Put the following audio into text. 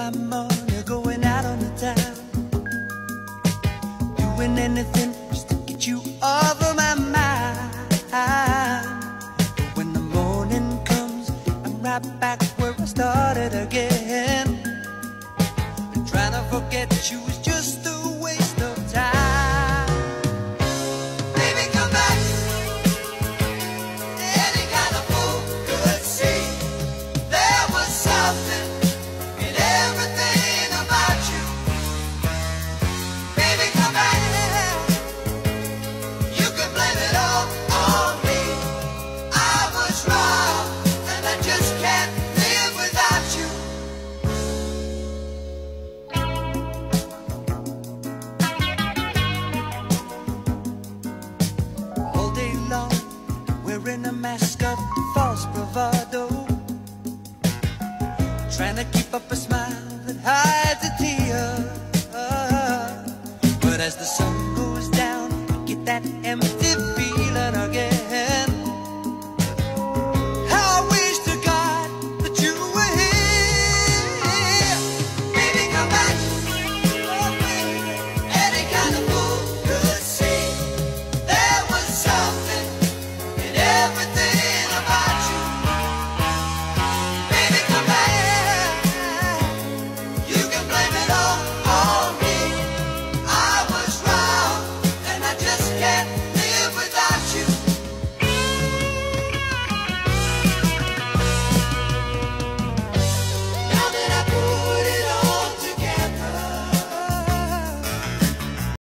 my money going out on the town, doing anything just to get you off of my mind. But when the morning comes, I'm right back where I started again. And trying to forget you is just a waste of time. Baby, come back. Any kind of fool could see there was something in everything about you. Baby, come back. You can blame it all on me. I was wrong, and I just can't live without you. All day long, wearing a mask of false bravado, trying to keep up a smile that hides a tear. But as the sun